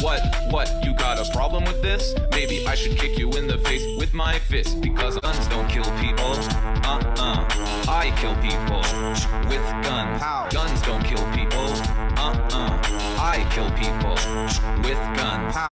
What, you got a problem with this? Maybe I should kick you in the face with my fist, because guns don't kill people. I kill people with guns. Guns don't kill people. I kill people with guns.